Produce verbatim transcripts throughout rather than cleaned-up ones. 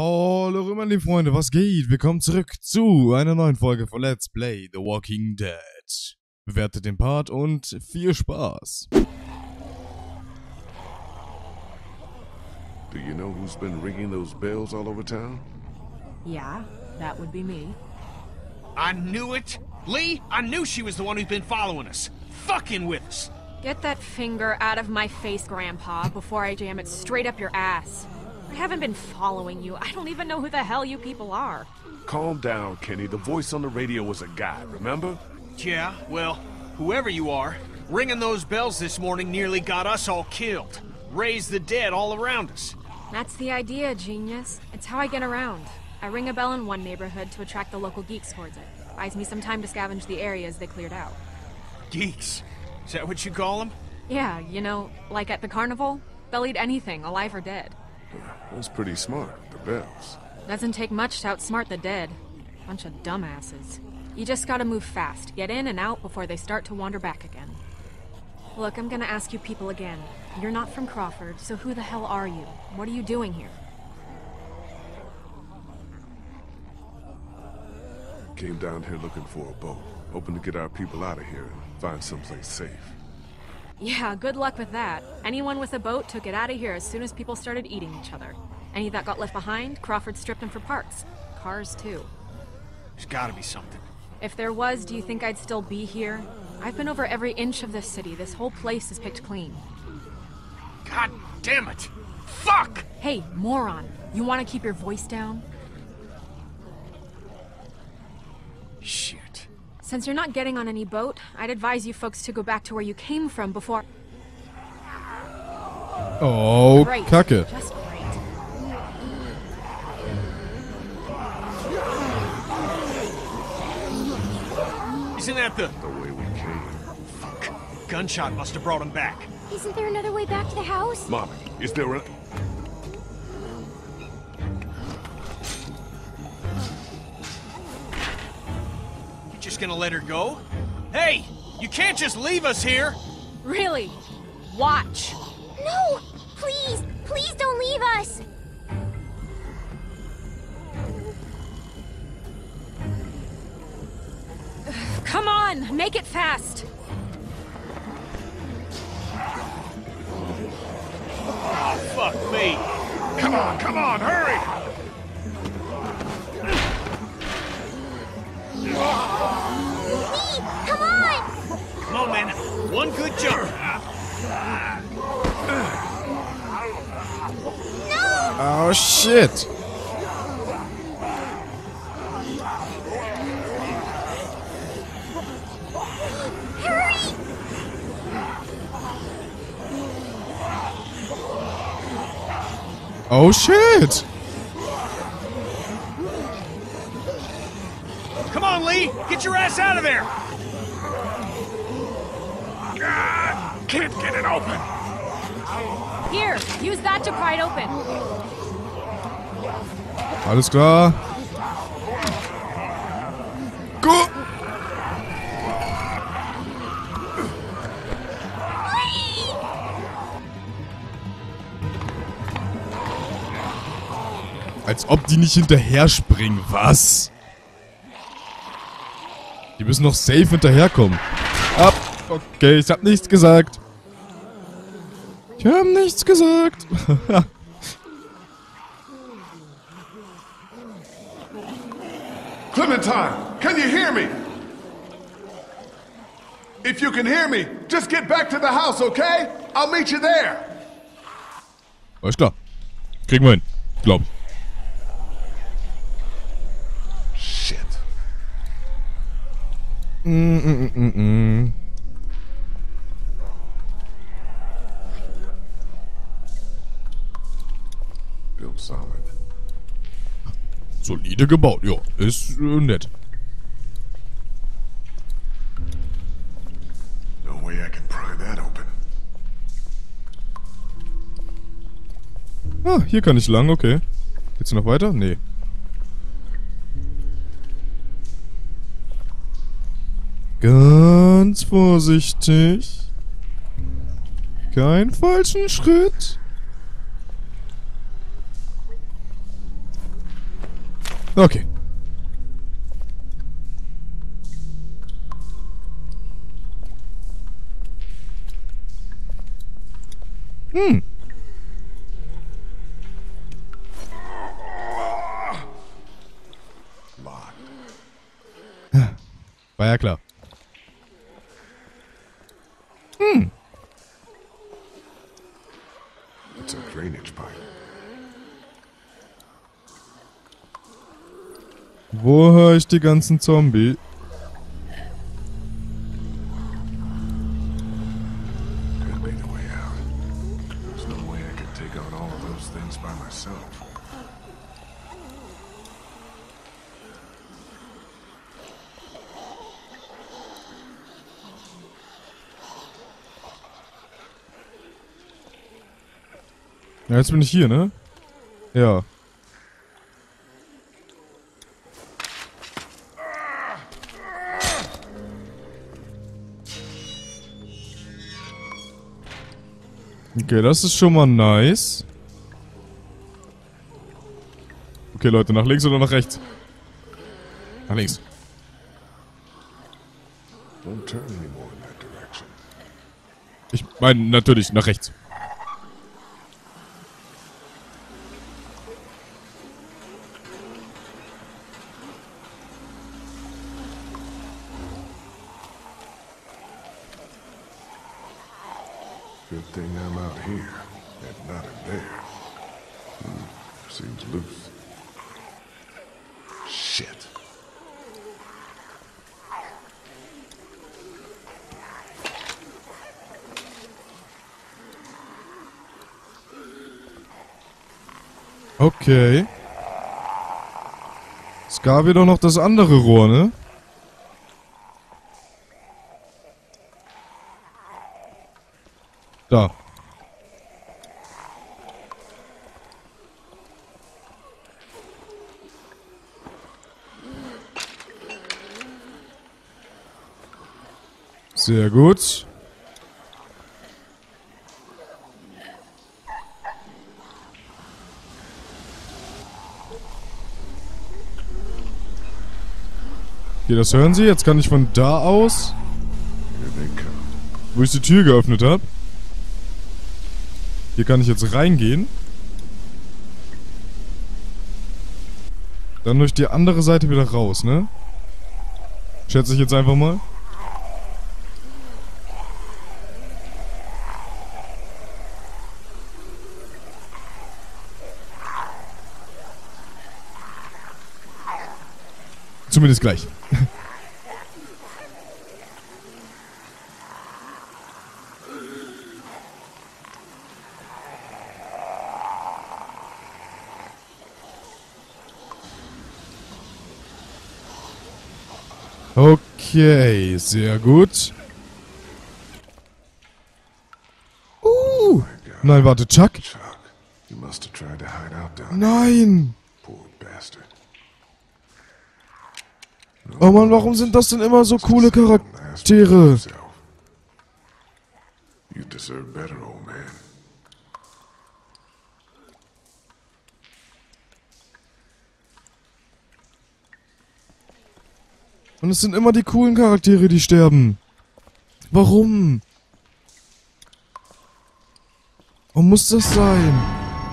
Hallo meine lieben Freunde, was geht? Willkommen zurück zu einer neuen Folge von Let's Play The Walking Dead. Bewertet den Part und viel Spaß. Do you know who's been ringing those bells all over town? Yeah, that would be me. I knew it! Lee, I knew she was the one who's been following us. Fucking with us! Get that finger out of my face, Grandpa, before I jam it straight up your ass. I haven't been following you. I don't even know who the hell you people are. Calm down, Kenny. The voice on the radio was a guy, remember? Yeah, well, whoever you are, ringing those bells this morning nearly got us all killed. Raised the dead all around us. That's the idea, genius. It's how I get around. I ring a bell in one neighborhood to attract the local geeks towards it. Buys me some time to scavenge the areas they cleared out. Geeks? Is that what you call them? Yeah, you know, like at the carnival? They'll eat anything, alive or dead. That's pretty smart, the bells. Doesn't take much to outsmart the dead. Bunch of dumbasses. You just gotta move fast, get in and out before they start to wander back again. Look, I'm gonna ask you people again. You're not from Crawford, so who the hell are you? What are you doing here? Came down here looking for a boat, hoping to get our people out of here and find someplace safe. Yeah, good luck with that. Anyone with a boat took it out of here as soon as people started eating each other. Any that got left behind, Crawford stripped them for parts. Cars, too. There's gotta be something. If there was, do you think I'd still be here? I've been over every inch of this city. This whole place is picked clean. God damn it! Fuck! Hey, moron. You want to keep your voice down? Shit. Since you're not getting on any boat, I'd advise you folks to go back to where you came from before... Oh, Great. Kacke. Just great. Isn't that the... The way we came. Fuck. Gunshot must have brought him back. Isn't there another way back to the house? Mommy, is there a... You just gonna let her go? Hey! You can't just leave us here! Really? Watch. No! Please! Please don't leave us! Come on, make it fast. Oh, fuck me! Come on, come on, hurry! Lee! Come on! Come on, man. One good jump. Oh shit. Hurry! Oh shit. Come on, Lee! Get your ass out of there! God, can't get it open! Here, use that to pry it open. Alles klar. Go. Als ob die nicht hinterher springen, was? Die müssen noch safe hinterherkommen. Ab. Okay, ich hab nichts gesagt. Ich hab nichts gesagt. Clementine, can you hear me? If you can hear me, just get back to the house, okay? I'll meet you there. Alles klar. Kriegen wir hin. Glaub ich. Shit. Mm, mm, mm, mm. Built solid. Solide gebaut, ja. Ist äh, nett. No way I can pry that open. Ah, hier kann ich lang, okay. Geht's noch weiter? Nee. Ganz vorsichtig. Keinen falschen Schritt. Okay. Hm. War ja klar. Hm. It's a drainage pipe. Wo höre ich die ganzen Zombie? Could be the way out. There's no way I could take on all of those things by myself. Ja, jetzt bin ich hier, ne? Ja. Okay, das ist schon mal nice. Okay, Leute, nach links oder nach rechts? Nach links. Don't turn anymore in that direction. Ich meine natürlich nach rechts. Good thing I'm out here and not in there. Hmm, seems loose. Shit. Okay. Es gab hier doch noch das andere Rohr, ne? Da. Sehr gut. Okay, das hören Sie. Jetzt kann ich von da aus, Here they come. wo ich die Tür geöffnet habe. Hier kann ich jetzt reingehen. Dann durch die andere Seite wieder raus, ne? Schätze ich jetzt einfach mal. Zumindest gleich. Okay, sehr gut. Uh, nein, warte, Chuck? Chuck, you must have tried to hide out down there. Nein! Poor bastard. Oh Mann, warum sind das denn immer so coole Charaktere? You deserve better, old man. Und es sind immer die coolen Charaktere, die sterben. Warum? Warum muss das sein?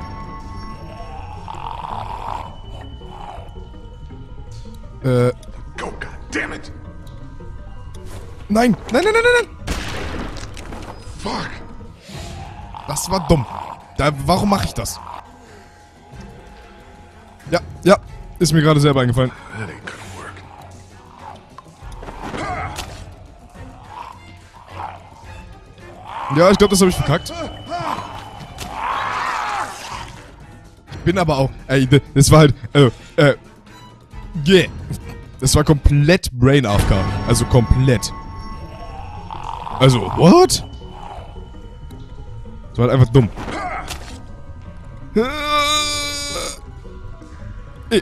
Äh. Go, goddammit! Nein! Nein, nein, nein, nein, nein! Fuck! Das war dumm. Da, warum mache ich das? Ja, ja. Ist mir gerade selber eingefallen. That ain't gonna work. Ja, ich glaube, das habe ich verkackt. Ich bin aber auch... Ey, das war halt... Äh, äh... Yeah. Das war komplett Brain A F K. Also komplett. Also, what? Das war halt einfach dumm. Ey.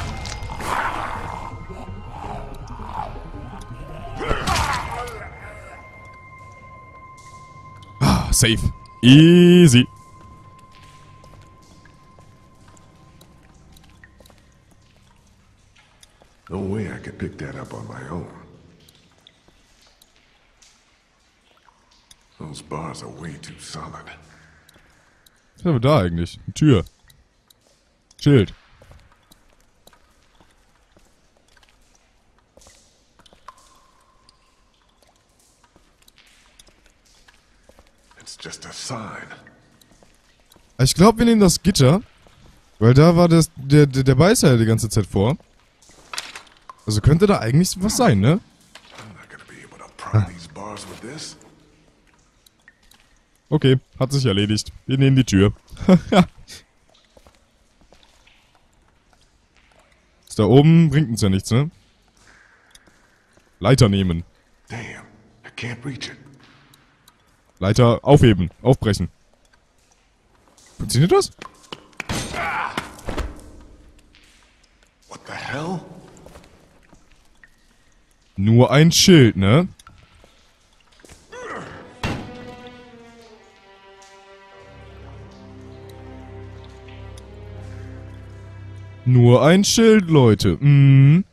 Ah, safe. Easy. No way I could pick that up on my own. Those bars are way too solid. Was haben wir da eigentlich? Eine Tür. Schild. It's just a sign. Ich glaube, wir nehmen das Gitter. Weil da war das, der, der, der Beißer ja die ganze Zeit vor. Also könnte da eigentlich was sein, ne? I'm not gonna be able to pry these bars with this. Okay, hat sich erledigt. Wir nehmen die Tür. Ist da oben bringt uns ja nichts, ne? Leiter nehmen. Damn, I can't reach it. Leiter aufheben, aufbrechen. Funktioniert das? What the hell? Nur ein Schild, ne? Nur ein Schild, Leute. Mhm.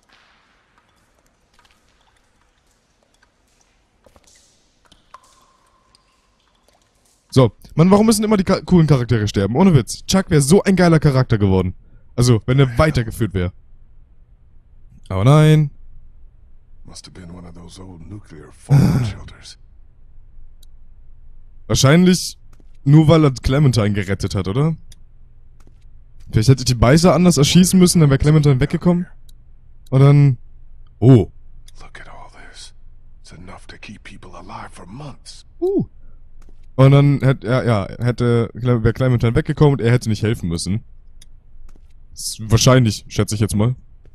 So, Mann, warum müssen immer die ka coolen Charaktere sterben? Ohne Witz. Chuck wäre so ein geiler Charakter geworden. Also, wenn er weitergeführt wäre. Aber nein. Must have been one of those old nuclear fallout shelters. Wahrscheinlich nur, weil er Clementine gerettet hat, oder? Vielleicht hätte ich die Beißer anders erschießen müssen, dann wäre Clementine weggekommen. Und dann... Oh. Look at all this. It's enough to keep people alive for months. Uh. Und dann hätte er, ja, hätte, wäre Clementine weggekommen und er hätte nicht helfen müssen. Das ist wahrscheinlich, schätze ich jetzt mal.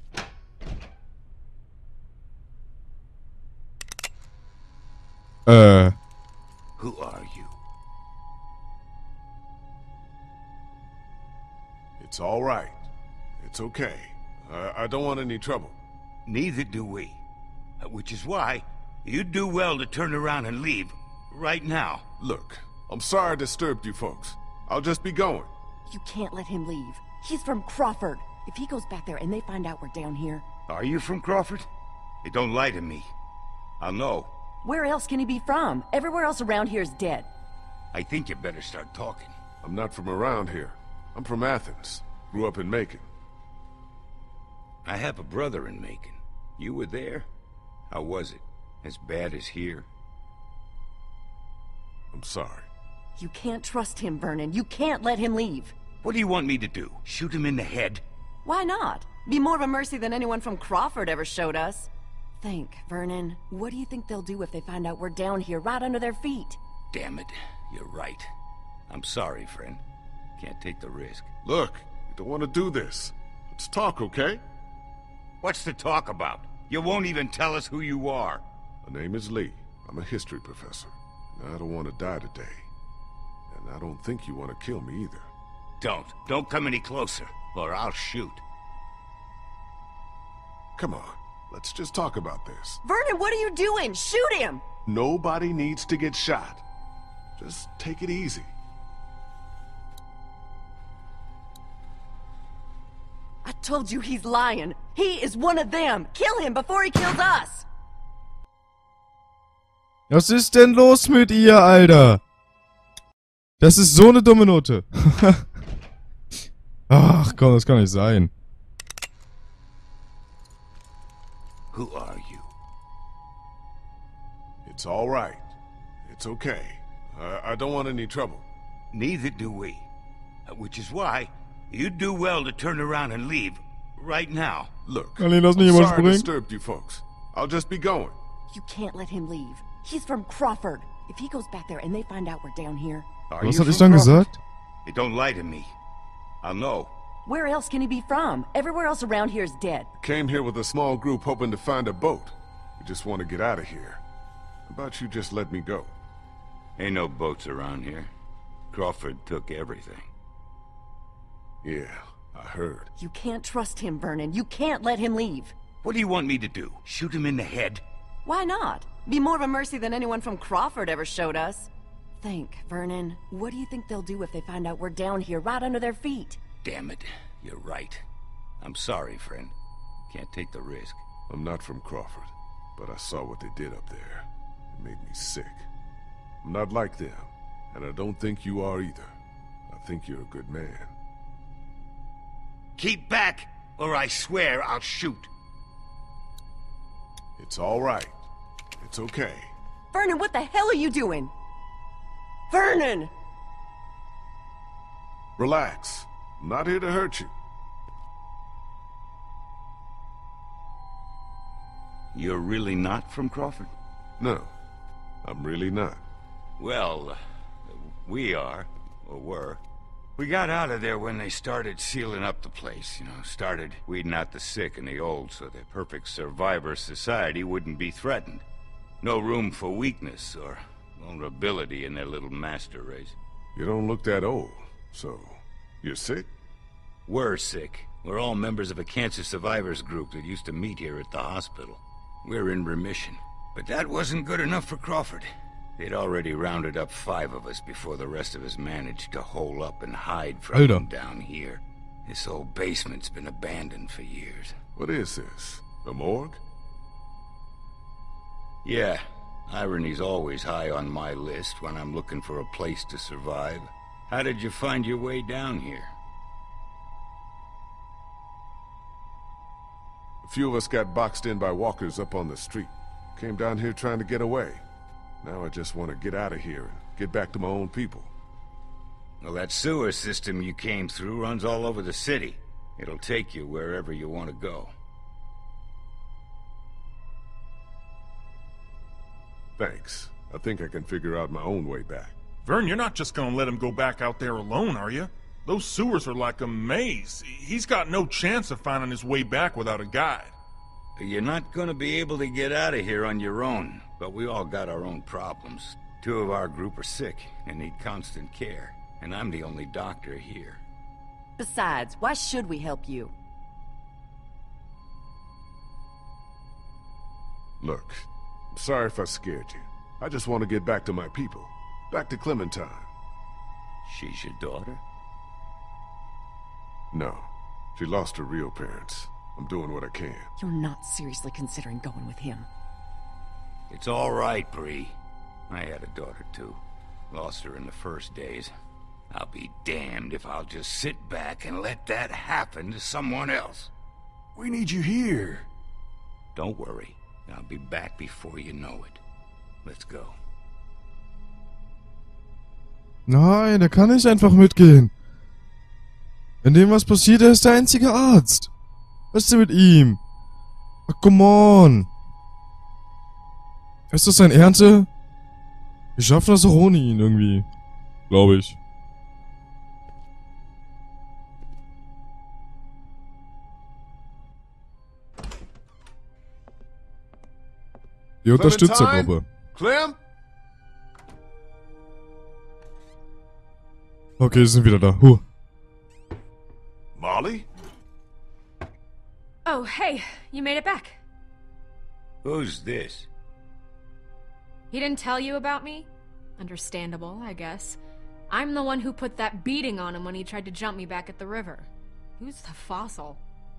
Äh. Who are you? It's all right. It's okay. I, I don't want any trouble. Neither do we. Which is why you'd do well to turn around and leave right now. Look, I'm sorry I disturbed you folks. I'll just be going. You can't let him leave. He's from Crawford. If he goes back there and they find out we're down here... Are you from Crawford? Hey, don't lie to me. I'll know. Where else can he be from? Everywhere else around here is dead. I think you better start talking. I'm not from around here. I'm from Athens. Grew up in Macon. I have a brother in Macon. You were there? How was it? As bad as here? I'm sorry. You can't trust him, Vernon. You can't let him leave. What do you want me to do? Shoot him in the head? Why not? Be more of a mercy than anyone from Crawford ever showed us. Think, Vernon. What do you think they'll do if they find out we're down here, right under their feet? Damn it. You're right. I'm sorry, friend. Can't take the risk. Look, you don't want to do this. Let's talk, okay? What's to talk about? You won't even tell us who you are. My name is Lee. I'm a history professor. And I don't want to die today. And I don't think you want to kill me either. Don't. Don't come any closer, or I'll shoot. Come on. Let's just talk about this. Vernon, what are you doing? Shoot him! Nobody needs to get shot. Just take it easy. I told you he's lying. He is one of them. Kill him before he kills us. Was ist denn los mit ihr, Alter? Das ist so eine dumme Note. Ach komm, das kann nicht sein. Who are you? It's all right. It's okay. I, I don't want any trouble. Neither do we. Which is why you'd do well to turn around and leave right now. Look, Kann ich das I'm nicht sorry I überspringen? disturbed you folks. I'll just be going. You can't let him leave. He's from Crawford. If he goes back there and they find out we're down here... Are Was you hatte ich from dann Crawford? gesagt? Hey, don't lie to me. I'll know. Where else can he be from? Everywhere else around here is dead. Came here with a small group hoping to find a boat. We just want to get out of here. How about you just let me go? Ain't no boats around here. Crawford took everything. Yeah, I heard. You can't trust him, Vernon. You can't let him leave. What do you want me to do? Shoot him in the head? Why not? Be more of a mercy than anyone from Crawford ever showed us. Think, Vernon. What do you think they'll do if they find out we're down here, right under their feet? Damn it. You're right. I'm sorry, friend. Can't take the risk. I'm not from Crawford, but I saw what they did up there. It made me sick. I'm not like them, and I don't think you are either. I think you're a good man. Keep back, or I swear I'll shoot. It's all right. It's okay. Vernon, what the hell are you doing? Vernon! Relax. I'm not here to hurt you. You're really not from Crawford? No, I'm really not. Well, uh, we are, or were. We got out of there when they started sealing up the place, you know, started weeding out the sick and the old so the perfect survivor society wouldn't be threatened. No room for weakness or vulnerability in their little master race. You don't look that old, so you're sick? We're sick. We're all members of a cancer survivors group that used to meet here at the hospital. We're in remission. But that wasn't good enough for Crawford. They'd already rounded up five of us before the rest of us managed to hole up and hide from Alter. them down here. This old basement's been abandoned for years. What is this? A morgue? Yeah, irony's always high on my list when I'm looking for a place to survive. How did you find your way down here? A few of us got boxed in by walkers up on the street. Came down here trying to get away. Now I just want to get out of here and get back to my own people. Well, that sewer system you came through runs all over the city. It'll take you wherever you want to go. Thanks. I think I can figure out my own way back. Vern, you're not just gonna let him go back out there alone, are you? Those sewers are like a maze. He's got no chance of finding his way back without a guide. You're not gonna be able to get out of here on your own, but we all got our own problems. Two of our group are sick and need constant care, and I'm the only doctor here. Besides, why should we help you? Look, I'm sorry if I scared you. I just want to get back to my people. Back to Clementine. She's your daughter? No. She lost her real parents. I'm doing what I can. You're not seriously considering going with him. It's all right, Bree. I had a daughter too. Lost her in the first days. I'll be damned if I'll just sit back and let that happen to someone else. We need you here. Don't worry. I'll be back before you know it. Let's go. Nein, er kann nicht einfach mitgehen. Wenn dem was passiert, er ist der einzige Arzt. Was ist denn mit ihm? Ach, come on. Ist das sein Ernte? Wir schaffen das auch ohne ihn irgendwie. Glaube ich. Die Unterstützergruppe. Clem? Okay, sie sind wieder da. Huh. Molly? Oh, hey, you made it back. Who's this? He didn't tell you about me? Understandable, I guess. I'm the one who put that beating on him when he tried to jump me back at the river. Who's the fossil?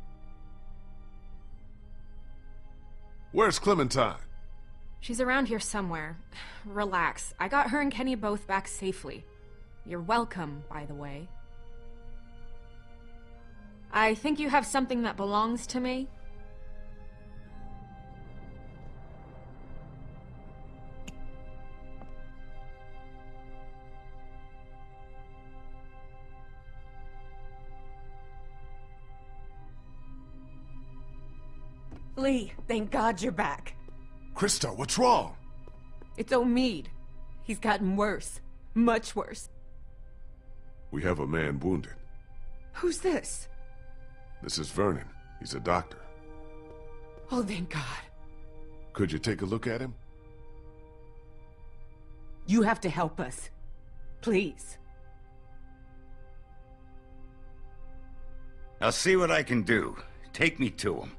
Where's Clementine? She's around here somewhere. Relax. I got her and Kenny both back safely. You're welcome, by the way. I think you have something that belongs to me. Lee, thank God you're back. Krista, what's wrong? It's Omid. He's gotten worse. Much worse. We have a man wounded. Who's this? This is Vernon. He's a doctor. Oh, thank God. Could you take a look at him? You have to help us. Please. I'll see what I can do. Take me to him.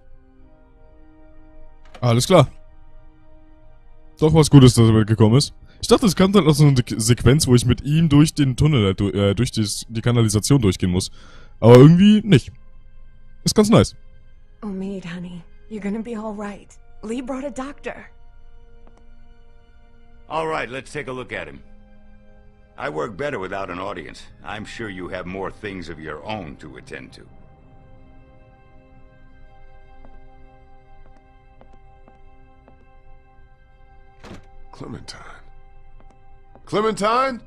Alles klar. Doch was Gutes, dass er mitgekommen ist. Ich dachte, es kam dann noch so eine Sequenz, wo ich mit ihm durch den Tunnel, äh, durch die, die Kanalisation durchgehen muss. Aber irgendwie nicht. Ist ganz nice. Omid, honey. You're gonna be all right. Lee brought a doctor. All right, let's take a look at him. I work better without an audience. I'm sure you have more things of your own to attend to. Clementine. Clementine?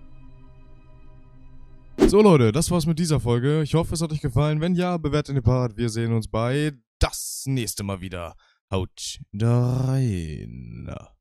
So Leute, das war's mit dieser Folge. Ich hoffe, es hat euch gefallen. Wenn ja, bewertet den Part. Wir sehen uns bei das nächste Mal wieder. Haut rein.